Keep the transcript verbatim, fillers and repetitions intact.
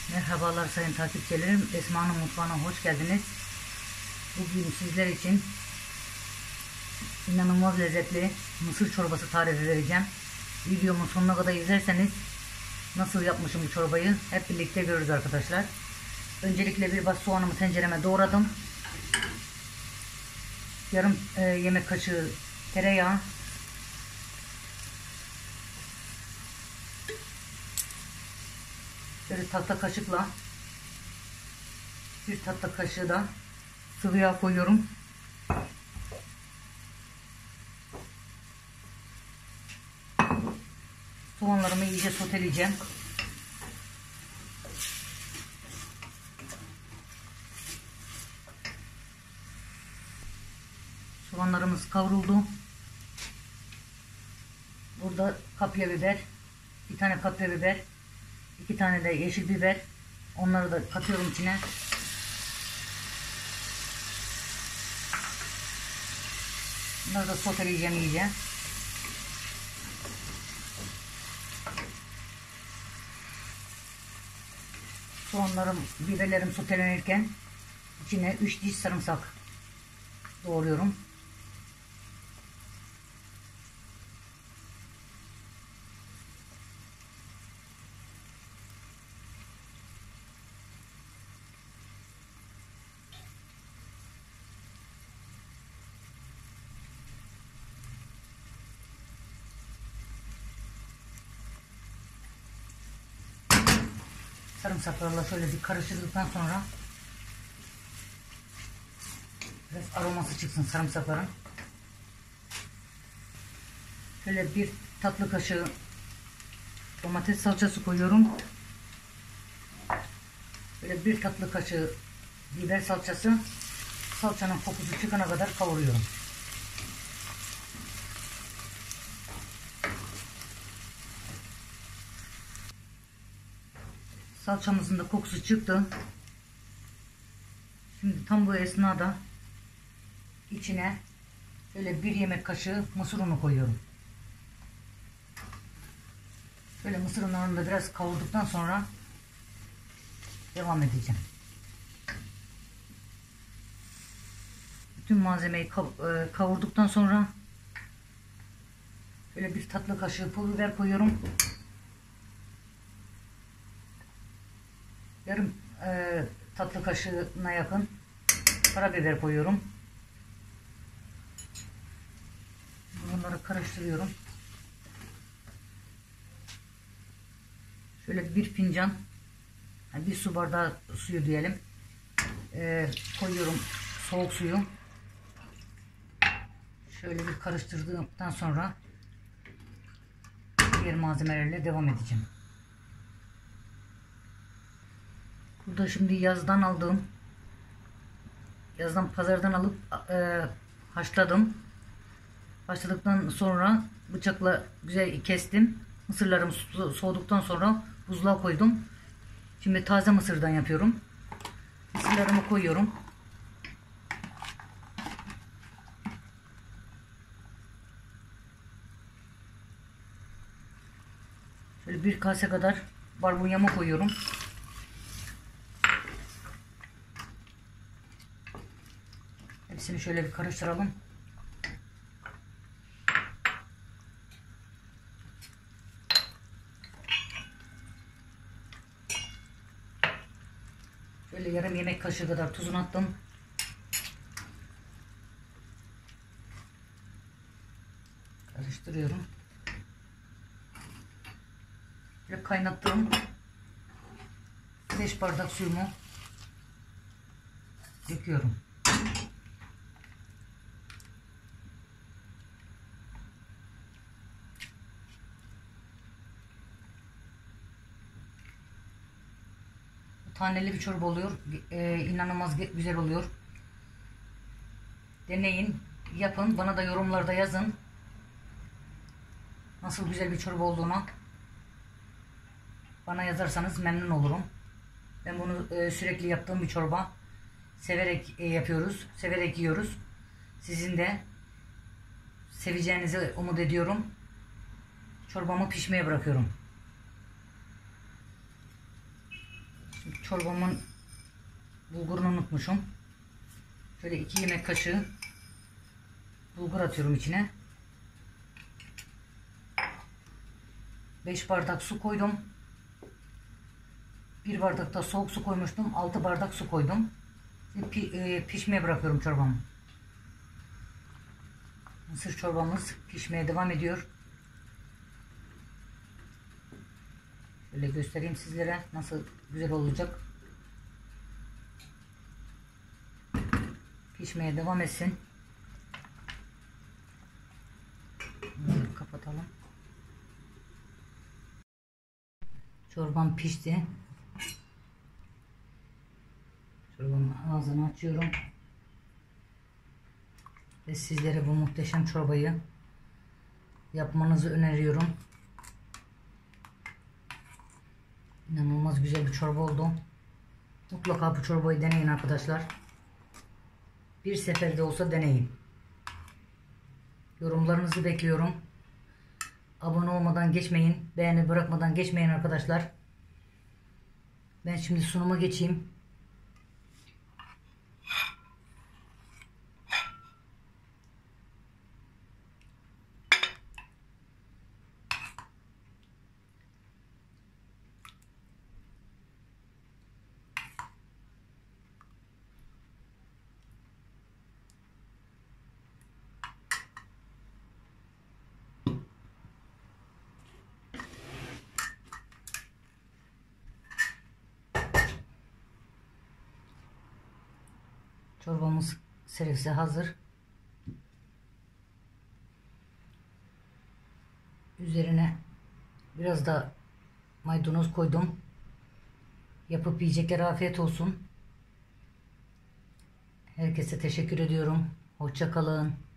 Merhabalar sayın takipçilerim. Esma'nın mutfağına hoş geldiniz. Bugün sizler için inanılmaz lezzetli mısır çorbası tarifi vereceğim. Videomun sonuna kadar izlerseniz nasıl yapmışım bu çorbayı hep birlikte görürüz arkadaşlar. Öncelikle bir baş soğanımı tencereme doğradım. Yarım e, yemek kaşığı tereyağı, böyle tahta kaşıkla bir tatlı kaşığı da sıvı yağ koyuyorum. Soğanlarımı iyice soteleyeceğim. Soğanlarımız kavruldu. Burada kapya biber, bir tane kapya biber, iki tane de yeşil biber. Onları da katıyorum içine. Bunları da soteleyeceğim iyice. Soğanlarım, biberlerim sotelenirken içine üç diş sarımsak doğruyorum. Sarımsaklarla şöyle bir karıştırdıktan sonra biraz aroması çıksın sarımsakların. Şöyle bir tatlı kaşığı domates salçası koyuyorum. Böyle bir tatlı kaşığı biber salçası. Salçanın kokusu çıkana kadar kavuruyorum. Salçamızın da kokusu çıktı. Şimdi tam bu esnada içine şöyle bir yemek kaşığı mısır unu koyuyorum. Böyle mısır ununu da biraz kavurduktan sonra devam edeceğim. Bütün malzemeyi kavurduktan sonra böyle bir tatlı kaşığı pul biber koyuyorum. Yarım e, tatlı kaşığına yakın karabiber koyuyorum. Bunları karıştırıyorum. Şöyle bir fincan, bir su bardağı suyu diyelim, e, koyuyorum, soğuk suyu. Şöyle bir karıştırdıktan sonra diğer malzemelerle devam edeceğim. Burada şimdi yazdan aldığım, yazdan pazardan alıp e, haşladım. Haşladıktan sonra bıçakla güzel kestim. Mısırlarım soğuduktan sonra buzluğa koydum. Şimdi taze mısırdan yapıyorum. Mısırlarımı koyuyorum. Şöyle bir kase kadar barbunyamı koyuyorum. Hepsini şöyle bir karıştıralım. Şöyle yarım yemek kaşığı kadar tuzunu attım. Karıştırıyorum. Böyle kaynattığım beş bardak suyumu döküyorum. Taneli bir çorba oluyor. Ee, inanılmaz güzel oluyor. Deneyin, yapın. Bana da yorumlarda yazın. Nasıl güzel bir çorba olduğunu. Bana yazarsanız memnun olurum. Ben bunu e, sürekli yaptığım bir çorba. Severek e, yapıyoruz. Severek yiyoruz. Sizin de seveceğinizi umut ediyorum. Çorbamı pişmeye bırakıyorum. Çorbamın bulgurunu unutmuşum. Şöyle iki yemek kaşığı bulgur atıyorum içine. beş bardak su koydum. bir bardak da soğuk su koymuştum. altı bardak su koydum. Şimdi pişmeye bırakıyorum çorbamı. Mısır çorbamız pişmeye devam ediyor. Şöyle göstereyim sizlere nasıl güzel olacak. Pişmeye devam etsin. Bunu kapatalım. Çorbam pişti. Çorbamın ağzını açıyorum. Ve sizlere bu muhteşem çorbayı yapmanızı öneriyorum. İnanılmaz güzel bir çorba oldu. Mutlaka bu çorbayı deneyin arkadaşlar. Bir seferde olsa deneyin. Yorumlarınızı bekliyorum. Abone olmadan geçmeyin. Beğeni bırakmadan geçmeyin arkadaşlar. Ben şimdi sunuma geçeyim. Çorbamız servise hazır. Üzerine biraz da maydanoz koydum. Yapıp yiyeceklere afiyet olsun. Herkese teşekkür ediyorum. Hoşça kalın.